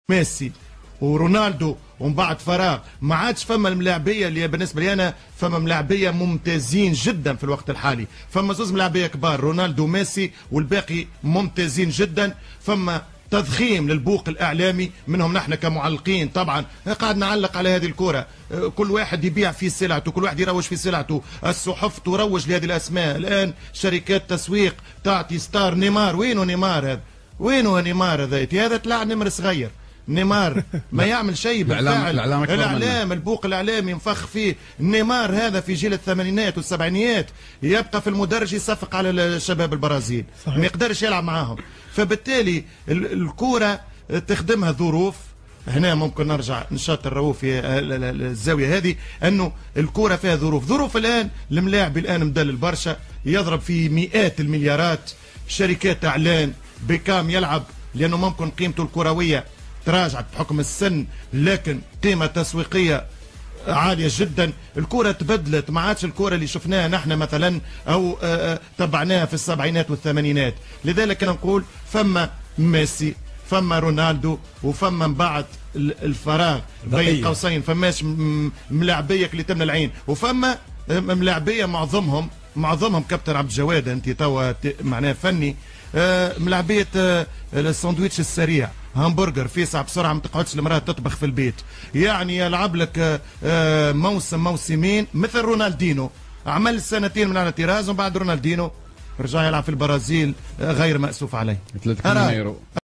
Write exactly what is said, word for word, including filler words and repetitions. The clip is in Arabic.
ميسي ورونالدو ومن بعد فراغ، ما عادش فما الملاعبيه اللي بالنسبه لي انا فما ملاعبيه ممتازين جدا في الوقت الحالي. فما زوز ملاعبيه كبار رونالدو وميسي والباقي ممتازين جدا. فما تضخيم للبوق الاعلامي منهم نحن كمعلقين. طبعا قاعد نعلق على هذه الكره، كل واحد يبيع في سلعته، كل واحد يروج في سلعته، الصحف تروج لهذه الاسماء. الان شركات تسويق تعطي ستار نيمار. وينه نيمار هذا؟ وينه نيمار هذا؟ هذا طلع نمر صغير. نيمار ما يعمل شيء بالفعل. الإعلام, الإعلام البوق الإعلامي ينفخ فيه. نيمار هذا في جيل الثمانينات والسبعينيات يبقى في المدرج يصفق على الشباب البرازيل، ما يقدرش يلعب معاهم. فبالتالي الكرة تخدمها ظروف. هنا ممكن نرجع نشاط الرؤوف في الزاوية هذه، أنه الكرة فيها ظروف. ظروف الآن الملاعب الآن مدلل برشا، يضرب في مئات المليارات، شركات إعلان. بيكام يلعب لأنه ممكن قيمته الكروية تراجعت بحكم السن، لكن قيمة تسويقية عالية جدا. الكرة تبدلت، ما عادش الكرة اللي شفناها نحن مثلا أو تبعناها في السبعينات والثمانينات. لذلك أنا نقول فما ميسي، فما رونالدو، وفما من بعد الفراغ بين قوسين. فماش ملاعبية اللي تمنى العين، وفما ملاعبية معظمهم معظمهم كابتن عبد الجواد أنت توا معناه فني، ملاعبية الساندويتش السريع، همبرجر فيسع بسرعه، ما تقعدش المراه تطبخ في البيت. يعني يلعب لك موسم موسمين مثل رونالدينو، عمل سنتين من على طراز ومن بعد رونالدينو رجع يلعب في البرازيل غير مأسوف عليه. ثلاثة يورو